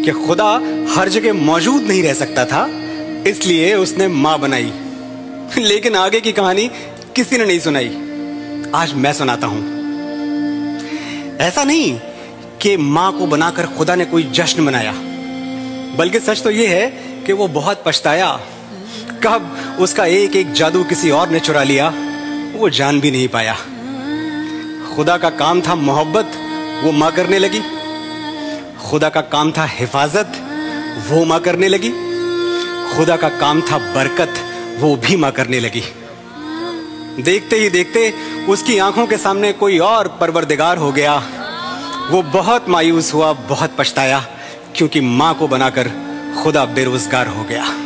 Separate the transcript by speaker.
Speaker 1: कि खुदा हर जगह मौजूद नहीं रह सकता था, इसलिए उसने मां बनाई। लेकिन आगे की कहानी किसी ने नहीं सुनाई, आज मैं सुनाता हूं। ऐसा नहीं कि मां को बनाकर खुदा ने कोई जश्न मनाया, बल्कि सच तो यह है कि वो बहुत पछताया। कब उसका एक एक जादू किसी और ने चुरा लिया, वो जान भी नहीं पाया। खुदा का काम था मोहब्बत, वो मां करने लगी। खुदा का काम था हिफाजत, वो मां करने लगी। खुदा का काम था बरकत, वो भी मां करने लगी। देखते ही देखते उसकी आंखों के सामने कोई और परवरदिगार हो गया। वो बहुत मायूस हुआ, बहुत पछताया, क्योंकि मां को बनाकर खुदा बेरोजगार हो गया।